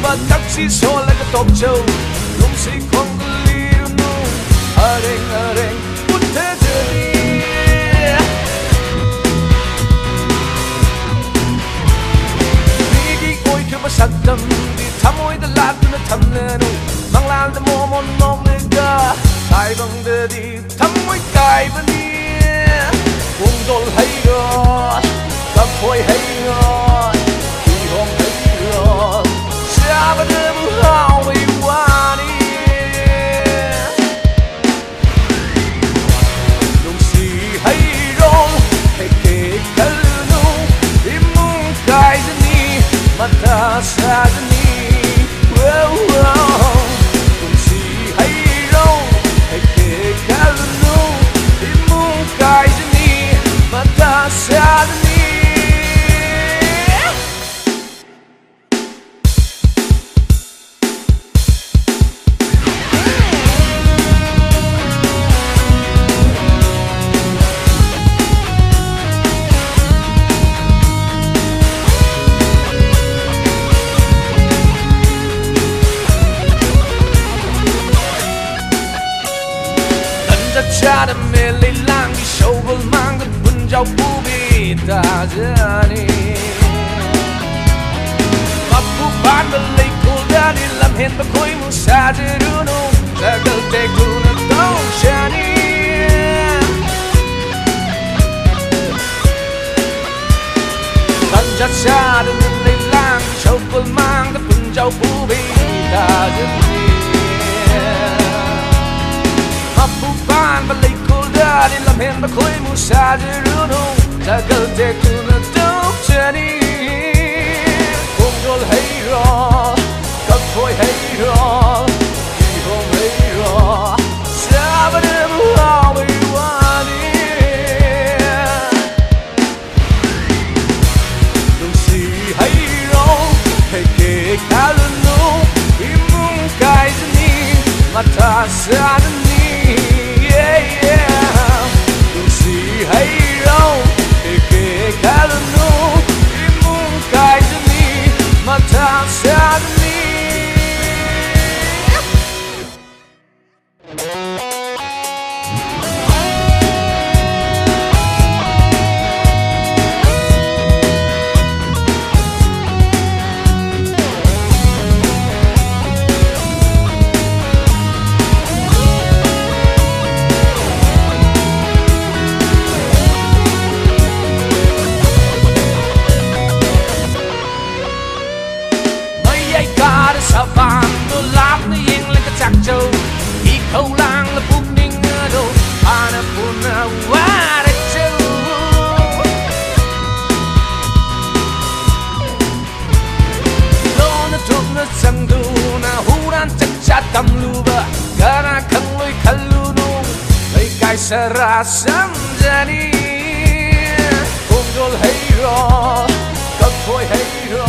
taxi so like a top show. Lung si kong liru nu, areng putte jani. Bigi oi ke basakam, di thamoi da lat na thamne nu, manglan da mo mon mong le ga, kai bang de di thamoi kai bani, ung dol hay go, kap hoi hay go. Sadly, kung si hayro ay kekalo, di mo kaya ni mata sadly. Cha da me le lang di show bol mang con bun jau pu bi ta jani ma pu ban da le ko da di lam hen ba koi mu sa de ru no da gal te ku na dong shani kan ja cha da me le lang show bol mang con bun jau pu bi ta jani ba lấy cô đã đi làm hen ba khối mu sa de runo ta gal te ku na dong chani kum dol hay ro kap khoi hay ro ki hom hay ro sa ba de mu how we want it dong si hay ro hay ke kalno imung kai ni mata sa ni khâu lang là phúc ninh đâu ana puna wara châu lo na thuk na sang du na huran chắc chát tam lu ba gara khang loi khalu nu lấy cái sara sam jani kum dol hay ro kap khoi hay ro